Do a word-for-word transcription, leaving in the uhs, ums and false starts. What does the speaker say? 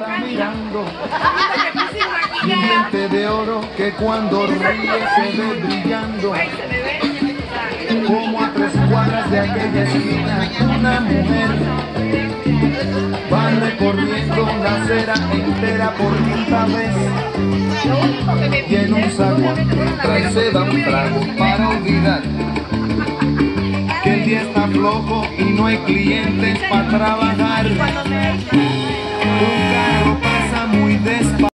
está mirando. Y un diente de oro que cuando ríe se ve brillando. Como a tres cuadras de aquella esquina, una mujer va recorriendo la acera entera por quinta vez. Y en un zaguán trae se da un trago para olvidar que el día está flojo y no hay clientes para trabajar. Un carro pasa muy despacio.